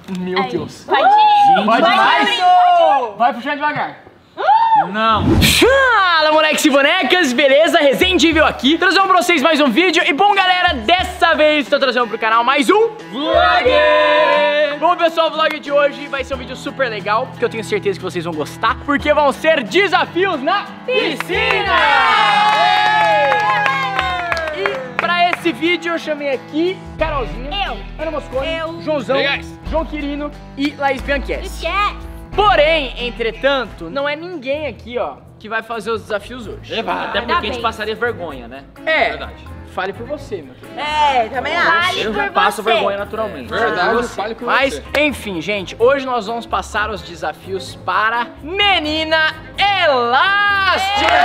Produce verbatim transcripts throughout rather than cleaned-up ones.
Meu Aí. Deus. Pode ir. Vai demais. Vai puxando devagar. Não. Fala, moleques e bonecas, beleza? Resendível aqui, trazendo pra vocês mais um vídeo. E bom, galera, dessa vez tô trazendo pro canal mais um vlog. Bom, pessoal, o vlog de hoje vai ser um vídeo super legal, que eu tenho certeza que vocês vão gostar, porque vão ser desafios na piscina. E pra esse vídeo eu chamei aqui Carolzinha, eu, Ana Moscone, eu, Joãozão, João Quirino e Laís Bianchessi. Esquece. Porém, entretanto, não é ninguém aqui, ó, que vai fazer os desafios hoje. Eba, até porque a gente passaria vergonha, né? É, verdade. Fale por você, meu querido. É, também acho. Eu já passo vergonha naturalmente. Verdade, fale por Mas, você. Mas, enfim, gente, hoje nós vamos passar os desafios para Menina Elástica!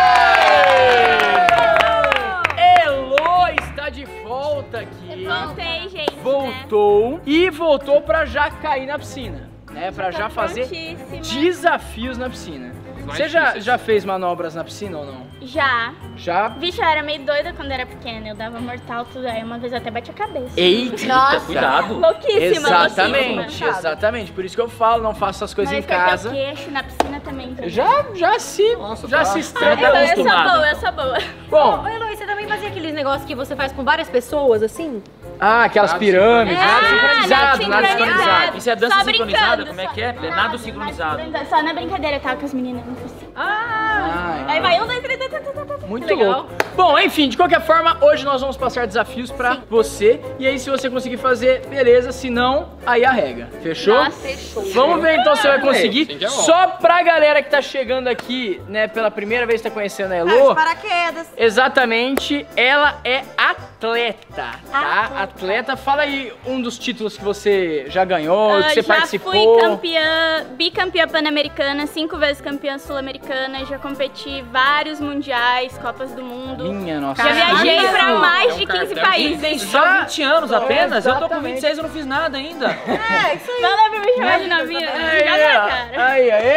Elo está de volta aqui. Eu voltei, gente. Voltou, né? E voltou pra já cair na piscina. Né, pra já fazer desafios na piscina. Você já, já fez manobras na piscina ou não? Já. Já? Vixe, eu era meio doida quando era pequena. Eu dava mortal, tudo. Aí uma vez eu até bati a cabeça. Eita, nossa, cuidado. Louquíssima, Exatamente, louquíssima. exatamente. Por isso que eu falo, não faça essas coisas Mas em casa. Mas queixo na piscina também. Então. Já, já se, nossa, já tá. se estranha. Ah, eu sou boa, eu sou boa. Bom, ô, Eloy, você também fazia aqueles negócios que você faz com várias pessoas, assim? Ah, aquelas nada pirâmides, é, nada sincronizado, nada sincronizado. Isso é dança só sincronizada? Como é só, que é? É nado sincronizado. Só na brincadeira, eu tava com as meninas, não fosse. Ah! Aí vai um, dois, três, muito louco. Bom, enfim, de qualquer forma, hoje nós vamos passar desafios pra Sim. você. E aí, se você conseguir fazer, beleza. Se não, aí arrega. Fechou? Nossa, fechou. Vamos ver então se você vai conseguir. É Só pra galera que tá chegando aqui, né, pela primeira vez que tá conhecendo a Elo. Ah, paraquedas. Exatamente, ela é atleta, tá? Atleta. atleta. Fala aí um dos títulos que você já ganhou, uh, que você já participou. Já fui campeã, bicampeã pan-americana, cinco vezes campeã sul-americana, já competi vários mundiais, Copas do Mundo. Minha nossa. Já viajei Isso. pra mais é um de quinze cartão. países. Tem só vinte anos apenas? É, eu tô com vinte e seis e não fiz nada ainda. É, isso aí. Não dá pra me chamar de novinha. Aí, Joga na cara. aí, aí.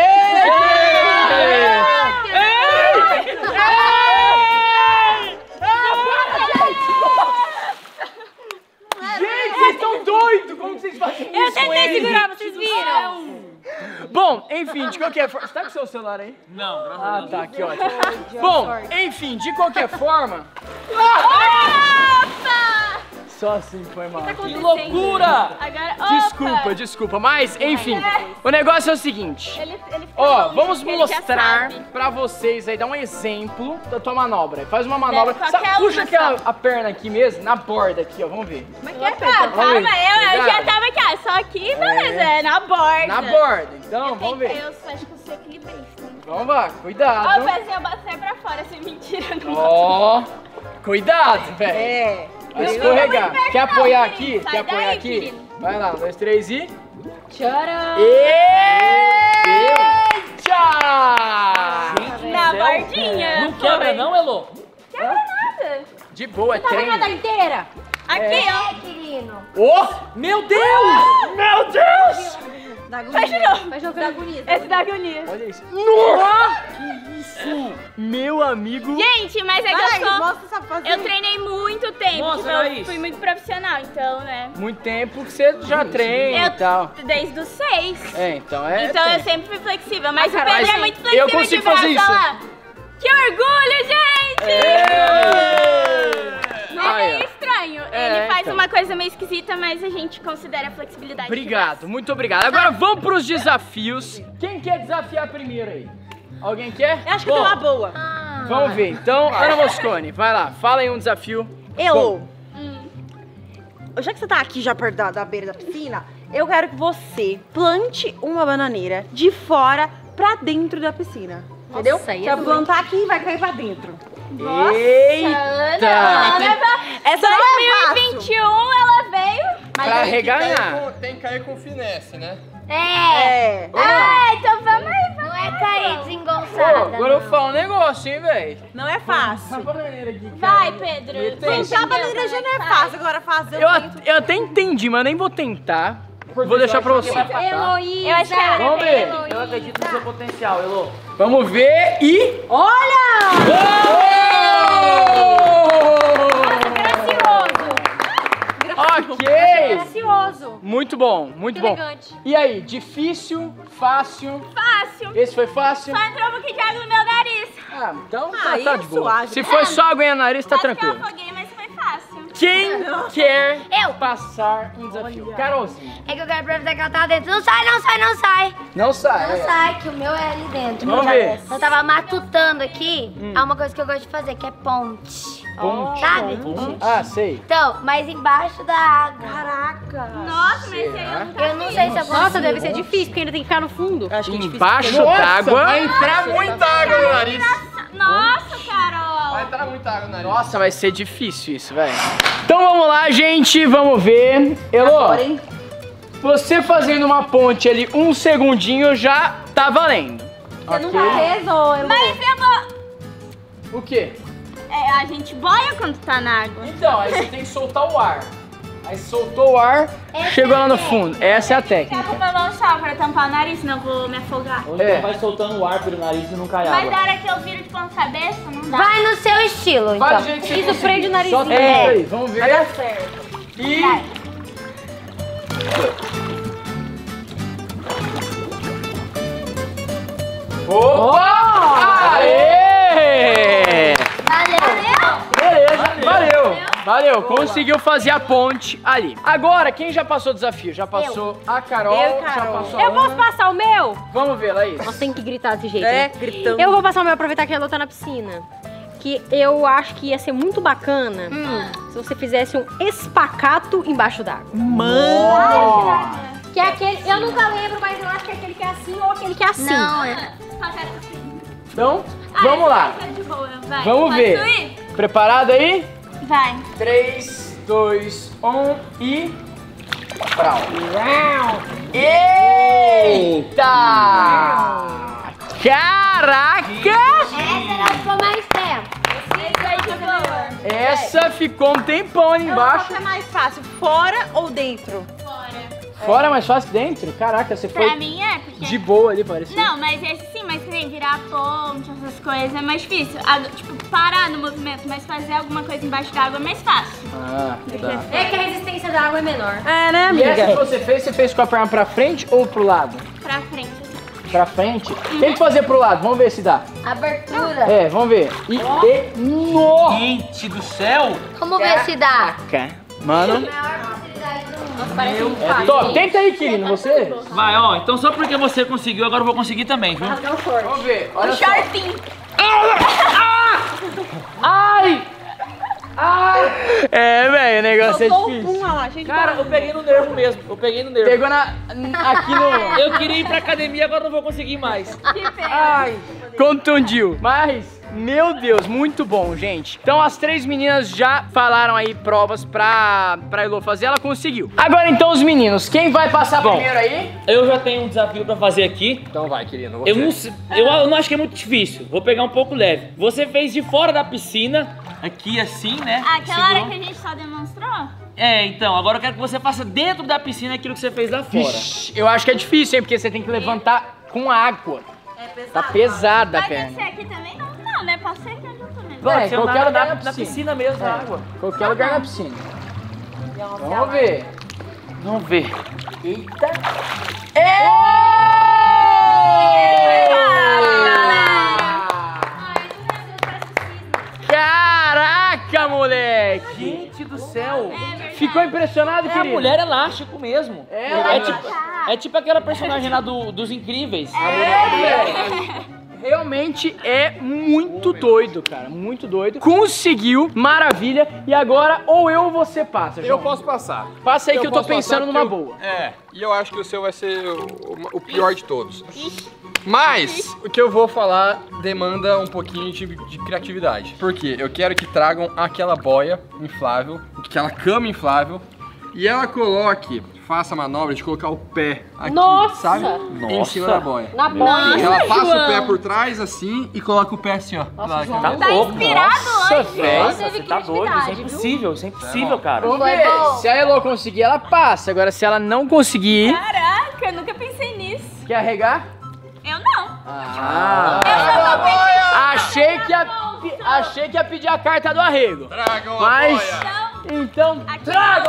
Gente, vocês estão doidos! Como vocês fazem isso? Eu tentei segurar, vocês viram? Bom, enfim, de qualquer forma... Você tá com o seu celular aí? Não, graças Ah, a Deus. tá, que ótimo. Bom, enfim, de qualquer forma... Opa! Só assim foi mal. Que loucura! Agora, opa! Desculpa, desculpa, mas enfim, o negócio é o seguinte. Ele, ele Ó, vamos ele mostrar pra vocês aí, dar um exemplo da tua manobra. Faz uma manobra, Deve, sabe, puxa um aquela a perna aqui mesmo, na borda aqui, ó, vamos ver. Como é que é, Pedro? Calma, eu, eu já tava aqui, ó, só aqui, beleza, é na borda. Na borda, então, eu vamos tentei, ver. Eu acho que eu sou equilibrista. Vamos lá, cuidado. Ó, o pezinho eu bato sai pra fora, sem mentira. Ó, cuidado, velho. É. Vai escorregar. Não, Quer não, apoiar querido, aqui? sai Quer apoiar daí, aqui? querido. Vai lá, um, dois, três e... Tcharam! Eita! Na bordinha. Não quebra não, Elo? Quebra nada. De boa, é Tá vendo a treino. inteira? Aqui, ó. querido. Oh! Meu Deus! Meu Deus! Da agonia. Faz de novo. Faz de novo da agonia. Esse da agonia. Olha isso. Nossa! Que isso? Meu amigo. Gente, mas é que Vai, eu sou... mostra essa fazer. Eu treinei muito tempo, Mostra, tipo, eu Laís. fui muito profissional, então, né? Muito tempo que você já treina Eu, e tal. desde os seis. É, então é. Então eu tempo. sempre fui flexível, mas Ah, o Pedro mas é muito flexível eu consigo de braço, fazer isso. olha lá. Que orgulho, gente! Mas Aí, é ó. estranho, É, ele faz então. uma coisa meio esquisita, mas a gente considera a flexibilidade. Obrigado, muito obrigado. Agora vamos pros desafios. Quem quer desafiar primeiro aí? Alguém quer? Eu acho que eu tenho uma boa. Vamos ver. Então, Ana Moscone, vai lá, fala aí um desafio. Eu. Hum. Já que você tá aqui já perto da, da beira da piscina, eu quero que você plante uma bananeira de fora pra dentro da piscina. Entendeu? Nossa, aí Você é vai plantar aqui e vai cair pra dentro. Nossa, Eita! Ana, Ana, Essa não é dois mil e vinte e um ela veio. Pra reganhar. Tem que cair com finesse, né? É. É. Ah, então vamos aí, vamos Não é cair desengonçada. Pô, agora eu falo um negócio, hein, velho. Não é fácil. Vai, Pedro. Plantar a bananeira já não é fácil, agora fazer Eu, o at- eu até entendi, mas nem vou tentar. Vou deixar pra você. Heloísa. Eu acho que ela Vamos ver. Eu acredito no seu potencial, Elo. Vamos ver e... Olha! Oh! gracioso. Ó, Ok! Gracioso. Muito bom, muito bom. Elegante. E aí, difícil, fácil? Fácil. Esse foi fácil? Só entrou um pouquinho de água no meu nariz. Ah, então Ah, tá, aí tá é de boa. suave. Se foi só aguinha no nariz, tá Quase que eu tranquilo. afoguei, mas foi fácil. Quem quer Eu. passar um desafio? Carolzinha. É que eu quero aproveitar que ela tá dentro. Não sai, não sai, não sai. Não sai. Não é. sai, que o meu é ali dentro. Vamos ver. Eu tava matutando aqui. Há uma coisa que eu gosto de fazer, que é ponte. Ponte. Sabe? Ah, sei. Então, mas embaixo da água. Caraca. Nossa, mas esse aí eu nunca Eu não sei se eu consigo. Nossa, deve ser difícil, porque ainda tem que ficar no fundo. Acho que é difícil. Embaixo Nossa, d'água. vai entrar muita água no nariz. Nossa, Carol. Vai entrar muita água no nariz. Nossa, vai ser difícil isso, velho. Então vamos lá, gente. Vamos ver. Elô, Agora, hein? você fazendo uma ponte ali um segundinho já tá valendo. Você nunca fez, ô Elô? Mas eu vou... O quê? É, a gente boia quando tá na água. Então, aí você tem que soltar o ar. Aí soltou o ar, chegou lá no fundo. Essa é a técnica. Quero meu lançar pra tampar o nariz, senão eu vou me afogar. Ou É. então vai soltando o ar pelo nariz e não cai Mas água. na hora que eu viro de ponta cabeça, não dá. Vai no seu estilo, então. Vai do jeito que você Isso prende o narizinho. Solta isso É. aí, vamos ver. Vai dar certo. E... Opa! Aê! Valeu. Beleza, valeu. Valeu, conseguiu fazer a ponte ali. Agora, quem já passou o desafio? Já passou a Carol, Eu, já Carol. passou a Eu posso Ana. passar o meu? Vamos ver, Laís. Nossa, tem que gritar desse jeito, É, né? gritando. Eu vou passar o meu, aproveitar que a Elô tá na piscina. Que eu acho que ia ser muito bacana se você fizesse um espacato embaixo d'água. Mano! Que é aquele, eu nunca lembro, mas eu acho que é aquele que é assim ou aquele que é assim. Não, é. Então, vamos lá. Ah, de boa, vai. Vamos Posso ver. ir? Preparado aí? Vai. três, dois, um e... Brau. Eita! Caraca! Essa não ficou mais tempo. Esse aí de boa. Essa ficou um tempão ali embaixo. Qual que é mais fácil, fora ou dentro? Fora. Fora mais fácil dentro? Caraca, você Pra foi mim é, porque... de boa ali, parece. Não, mas esse sim, mas que nem virar ponte, essas coisas é mais difícil. A- tipo, parar no movimento, mas fazer alguma coisa embaixo d'água é mais fácil. Ah, tá. É que a resistência da água é menor. É, né, E essa que amiga? você fez, você fez com a perna pra frente ou pro lado? Pra frente, assim. Pra frente? Tem que fazer pro lado, vamos ver se dá. Abertura. É, vamos ver. E... e no... Gente do céu! Vamos ver se dá. Mano, Maior facilidade do mundo. Parece um é top. Tenta aí, Kirino, você. Vai, ó. Então só porque você conseguiu, agora eu vou conseguir também, viu? Vamos ver, olha O só. shortinho. Ai! Ai! É, velho, o negócio é Soltou o difícil. pum, olha lá, cheio de Cara, eu peguei no nervo mesmo. Eu peguei no nervo. Pegou na, aqui no... Eu queria ir pra academia, agora não vou conseguir mais. Que pena. Ai, contundiu. Mas, meu Deus, muito bom, gente. Então as três meninas já falaram aí provas pra, pra Elô fazer, ela conseguiu. Agora então os meninos, quem vai passar Bom. primeiro aí? Eu já tenho um desafio pra fazer aqui. Então vai, querido. Eu não, sei- eu, eu não acho que é muito difícil. Vou pegar um pouco leve. Você fez de fora da piscina, aqui assim, né? Aquela hora Segurou. que a gente só demonstrou? É, então, agora eu quero que você faça dentro da piscina aquilo que você fez lá fora. Vixe, eu acho que é difícil, hein, porque você tem que levantar com água. É pesado. Tá pesada a Vai perna. descer aqui também? Não, não, né? Pode ser aqui onde eu tô mesmo. Pode É, ser qualquer na, lugar na, na na piscina. piscina mesmo, na água. Qualquer lugar na piscina. Vamos ver. Vamos ver. Eita. Caraca, moleque! Gente do céu. Ficou impressionado, É a querido? mulher elástico mesmo. É, é, ela- tipo, é tipo aquela personagem lá do, dos Incríveis. É, realmente é muito doido, cara. Muito doido. Conseguiu, maravilha. E agora, ou eu ou você passa, Eu João. posso passar. Passa aí que eu tô posso pensando passar numa porque eu- boa. É, e eu acho que o seu vai ser o, o pior de todos. Mas o que eu vou falar demanda um pouquinho de, de criatividade. Por quê? Eu quero que tragam aquela boia inflável, aquela cama inflável, e ela coloque, faça a manobra de colocar o pé aqui, Nossa! sabe? Em Nossa. cima da boia. Na boia. Ela passa João. o pé por trás assim e coloca o pé assim, ó. Lá, João. quer ver? Tá inspirado Nossa, hoje? velho. Nossa, você tá doido, isso é viu? impossível, isso é impossível, cara. Vamos Foi ver. bom. Se a Elô conseguir, ela passa. Agora, se ela não conseguir, Caraca, eu nunca pensei nisso. quer arregar? Eu não. Ah. Eu sou competitiva. Achei que, ia, achei que ia pedir a carta do arrego. Tragam a Mas, boia. Então, então, Aqui tragam!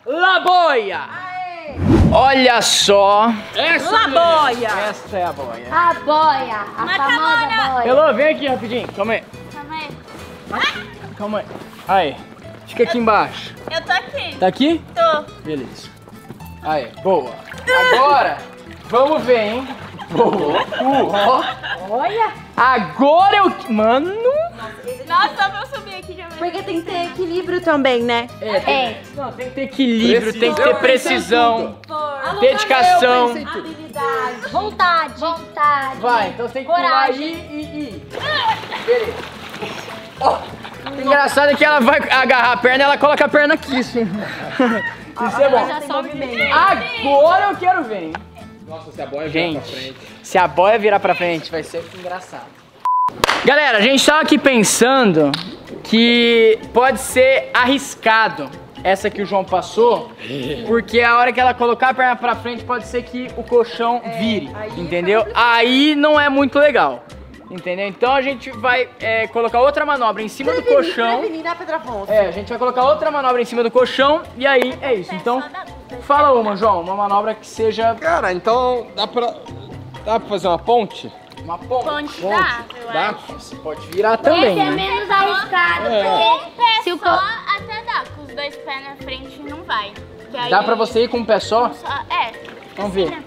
Laboia. Olha só. Essa Laboia. Essa é a boia. A boia, a Mas famosa tá boia. Elô, vem aqui rapidinho. Calma aí. Calma aí. Calma aí. Aí. Fica aqui embaixo. Eu tô aqui. Tá aqui? Tô. Beleza. Aí, boa. Agora, vamos ver, hein? Boa. Uh, ó. Olha. Agora eu... Mano... Nossa, só pra eu subir aqui já mesmo. Porque tem que ter equilíbrio também, né? É, tem, É. não, tem que ter equilíbrio, tem que ter Precisão. precisão, Por... dedicação. Habilidade. Vontade. Vontade. Vai, então tem que pular Coragem. aí e ir. Beleza. Ó, o engraçado é que ela vai agarrar a perna e ela coloca a perna aqui, assim. Isso é bom. Já sobe bem. Agora eu quero ver, hein? Nossa, se a boia virar pra Gente, frente. se a boia virar pra frente, vai ser engraçado. Galera, a gente tava aqui pensando que pode ser arriscado essa que o João passou, porque a hora que ela colocar a perna pra frente, pode ser que o colchão vire, entendeu? Aí não é muito legal, entendeu? Então a gente vai é, colocar outra manobra em cima do colchão. Prevenir, né, Pedro Afonso? É, a gente vai colocar outra manobra em cima do colchão e aí é isso. Então, fala uma, João, uma manobra que seja Cara, então dá pra, dá pra fazer uma ponte? uma ponte. Ponte dá, eu Dá? acho. Você pode virar também, Esse é né? menos arriscado, É. porque Pé se o só co... até dá, com os dois pés na frente não vai. Que aí Dá pra você ir com um pé só? só- É. Vamos ver.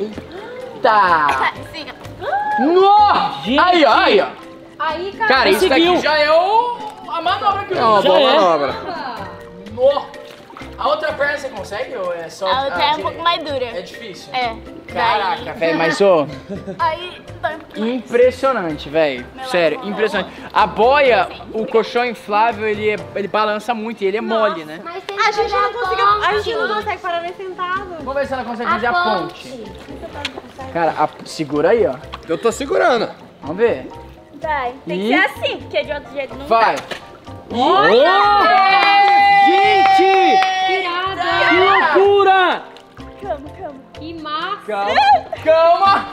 Eita! Siga. Nossa! Aí, ó, aí, ó. Aí, cara. Cara, isso Conseguiu. daqui já é o... a manobra que eu É uma já boa é. manobra. No. A outra perna você consegue ou é só A outra é um direita? pouco mais É dura. difícil. É. Caraca, velho, mas ô, Aí dói um pouquinho mais. impressionante, velho. Sério, impressionante. A boia, o colchão inflável, ele, é- ele balança muito e ele é mole, né? Mas tem A que gente fazer não consegue, a gente não ponte. consegue parar nem sentado. Vamos ver se ela consegue A fazer a ponte. ponte. Cara, a- segura aí, ó. Eu tô segurando. Vamos ver. Vai. Tem E? que ser assim, porque de outro jeito não Vai. Gente! Irada. Que loucura! Calma, calma. Que massa. Calma. Calma.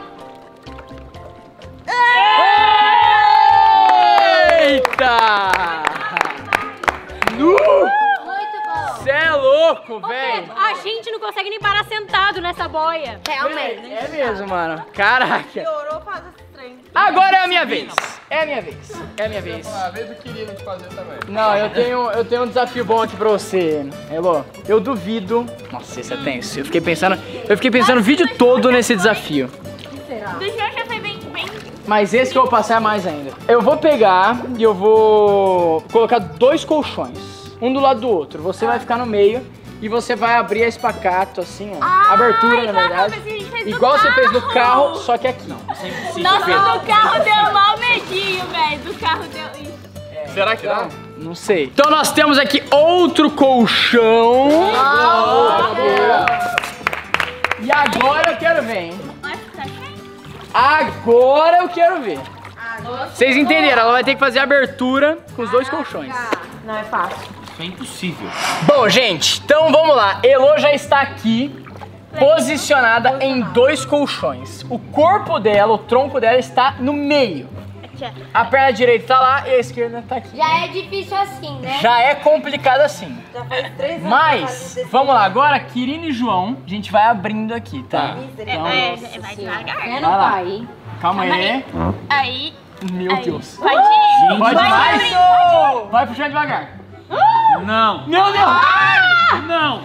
Eita! Nu! Muito bom. Cê é louco, velho. A gente não consegue nem parar sentado nessa boia. Realmente. É mesmo, mano. Caraca. Piorou, faz esse trem. Agora é a minha vez. É a minha vez. É a minha vez. A vez do Quirino de fazer também. Não, eu tenho, eu tenho um desafio bom aqui pra você, Elô. Eu duvido. Nossa, esse é tenso. Eu fiquei pensando, eu fiquei pensando o vídeo todo nesse desafio. Do João já foi bem, bem. Mas esse que eu vou passar é mais ainda. Eu vou pegar e eu vou colocar dois colchões, um do lado do outro. Você vai ficar no meio e você vai abrir a espacato assim, ó. Abertura, na igual verdade. a que a gente fez no Igual você fez no carro. carro, só que aqui. Isso é impossível. Nossa, do carro deu mal medinho, velho. Do carro deu isso. Será que dá? Não sei. Então nós temos aqui outro colchão. E agora eu quero ver, hein? Olha que tá cheio. Agora eu quero ver. Vocês entenderam? Ela vai ter que fazer a abertura com os dois colchões. Não é fácil. Isso é impossível. Bom, gente, então vamos lá. Elô já está aqui, posicionada em dois colchões. O corpo dela, o tronco dela está no meio. Aqui, ó. A perna direita tá lá e a esquerda tá aqui. Já é difícil assim, né? Já é complicado assim. Já faz três anos. Mas, vamos lá, agora, Quirino e João, a gente vai abrindo aqui, tá? Então, É, vai devagar. É, Vai lá. não pai. calma aí. Aí, Meu aí. Deus. Pode ir. Pode Vai, mais? vai, Vai puxar devagar. Não! Meu Deus! Não!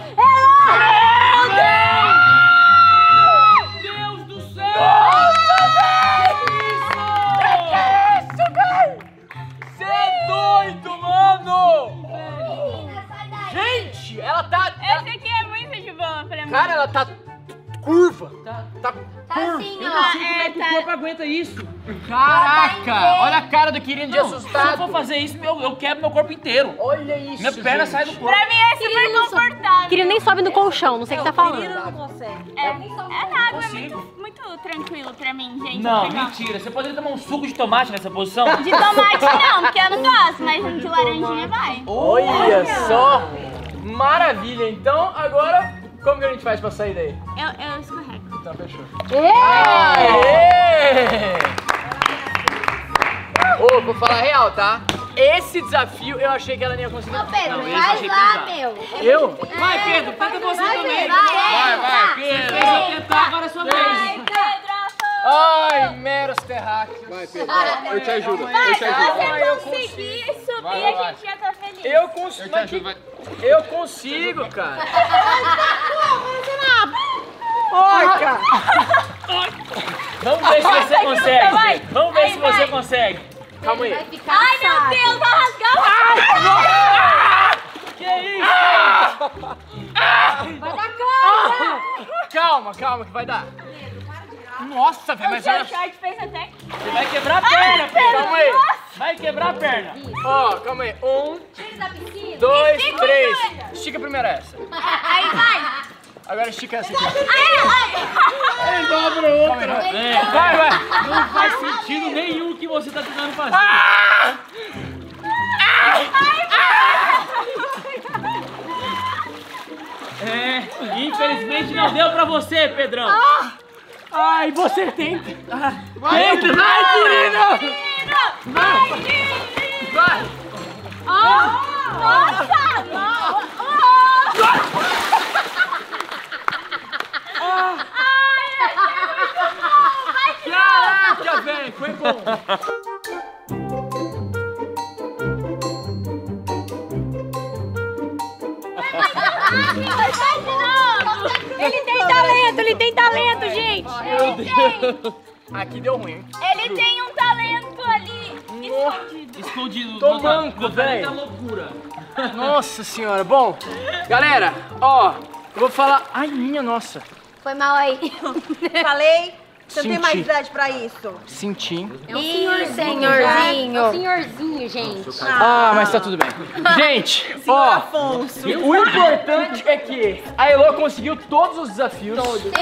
Meu Deus do céu! Nossa, velho! Que isso, velho? Você é doido, mano! Gente, ela tá... ela- Esse aqui é muito de boa pra mim. Cara, ela tá curva. Tá, tá Tá assim, Eu não sei ó. como é que o corpo aguenta isso. Caraca! Olha a cara do Quirino de Não, se eu assustado. for fazer isso, eu, eu quebro meu corpo inteiro. Olha isso, Minha perna gente. sai do corpo. Pra mim é super confortável. Queria nem sobe no colchão, não sei o que tá falando. Não consegue. É, é nada, é consigo. muito, muito tranquilo pra mim, gente. Não, pegar. mentira. Você poderia tomar um suco de tomate nessa posição? De tomate não, porque eu não gosto, mas de laranjinha vai. Olha só! Maravilha! Então, agora, como que a gente faz pra sair daí? Eu, eu escorrego. Então, fechou. Aê! Ô, vou falar real, tá? esse desafio eu achei que ela não ia conseguir. Ô, Pedro, Não, esse vai achei lá, pesado. meu. Eu? Vai, Pedro, tenta você também. Vai, vai, Pedro, eu vou tentar, agora é sua vez. Ai, meros terráqueos. Vai, Pedro, vai. Eu te ajudo. Eu te Se ajudo. você conseguir subir, Vai, a vai, gente já tá feliz. Eu consigo. Eu te ajudo, vai. Eu consigo, cara. Ai, cara. Vamos ver se você consegue. vai. Pedro. Vamos ver Aí, se vai. você consegue. Calma aí. Ai, meu Deus, vai rasgar o Que isso? Calma, calma, que vai dar. Nossa, velho, O mas seu olha. short fez até... Você vai quebrar a perna, Pedro. Calma aí. Vai quebrar a perna. Ó, calma aí. Um, Da piscina. dois, Estica três. ainda. Estica primeiro essa. Aí vai. Agora estica essa aqui. Ai, ai. Calma aí. É, Vai, vai. não faz sentido nenhum o que você tá tentando fazer. É, infelizmente não deu pra você, Pedrão. Ai, você tenta. Vai, tenta. Vai, Turino. Vai, Vai. Nossa! Caraca, velho, foi bom. Ele tem talento, ele tem talento, gente. Aqui deu ruim, hein? Ele tem um talento ali escondido. Escondido. Tô meu manco, meu talento velho. é loucura. Nossa senhora. Bom, galera, ó, eu vou falar... Ai, minha nossa. Foi mal aí. Falei, você não tem mais Senti. idade pra isso. Senti. Ih, É o senhorzinho. senhorzinho, gente. Ah, mas tá tudo bem. Gente, ó, Afonso. o importante é que a Elo conseguiu todos os desafios.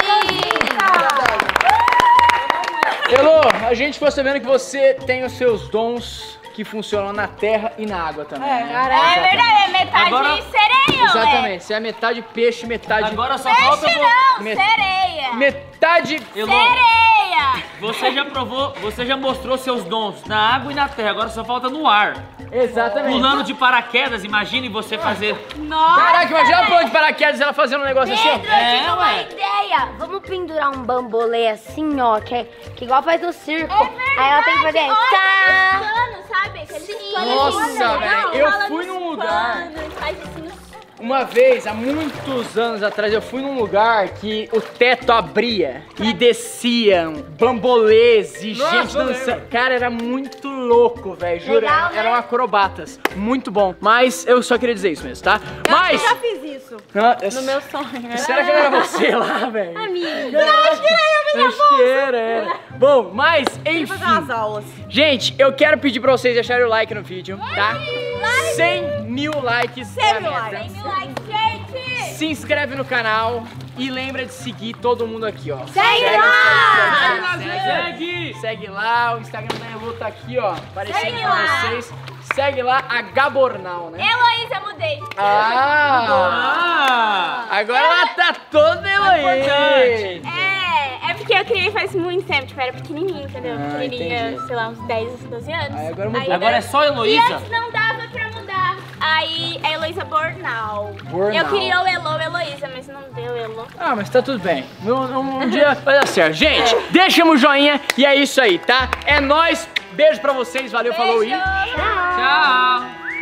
Elo, a gente ficou sabendo que você tem os seus dons que funcionam na terra e na água também. né? É verdade, é metade Agora- sereia, Exatamente, você é metade peixe, metade... Agora só falta... Peixe vo- não, Met- sereia. Metade... Elô, Sereia. você já provou, você já mostrou seus dons na água e na terra, agora só falta no ar. Exatamente. Pulando de paraquedas, imagine você fazer. Nossa. Caraca, imagina ela pulando de paraquedas ela fazendo um negócio assim, ó. Pedro, eu É, tive uma ué. ideia. Vamos pendurar um bambolê assim, ó, que, é, que igual faz no circo. É verdade. Aí ela tem que fazer... Olha, Tá. aqueles panos, sabe? Aqueles panos Nossa, assim, velho, não, eu rola fui nos num lugar. panos, faz assim no... Uma vez, há muitos anos atrás, eu fui num lugar que o teto abria e desciam bambolês e Nossa, gente eu dançando. lembro. Cara, era muito louco, velho. Juro, Legal, eram, né? eram acrobatas. Muito bom. Mas eu só queria dizer isso mesmo, tá? Mas. Eu já fiz isso. Ah, eu- No meu sonho. Será que não era você lá, velho? Amiga. Eu acho que era, acho que era, era. Bom, mas Fui fazer umas enfim. aulas. Gente, eu quero pedir pra vocês deixarem o like no vídeo, tá? cem mil likes. é a mil meta. likes. Tem like, gente. Se inscreve no canal e lembra de seguir todo mundo aqui, ó. Segue lá! segue, segue, Segue! segue lá, o Instagram da Elu tá aqui, ó, aparecendo Segue pra lá. vocês. Segue lá a Gabornal, né? Heloísa, mudei. Ah! Ah! Agora ela tá toda Heloísa. É, é porque eu criei faz muito tempo, tipo, era pequenininha, entendeu? Ah, pequenininha, entendi. sei lá, uns dez, doze anos. Aí agora mudou. Agora é só E Heloísa? antes não dava pra mudar. Aí é Heloísa Bornal. Bornal. Eu queria o Elo, Heloísa, mas não deu Elo. Ah, mas tá tudo bem. Um, um- um dia vai dar certo. Gente, deixa um joinha e é isso aí, tá? É nóis. Beijo pra vocês. Valeu, falou e... Tchau!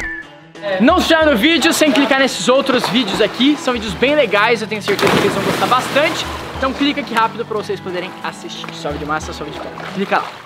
Não se inscreve no vídeo sem clicar nesses outros vídeos aqui. São vídeos bem legais, eu tenho certeza que vocês vão gostar bastante. Então clica aqui rápido pra vocês poderem assistir. Sobe de massa, sobe de pé. Clica lá.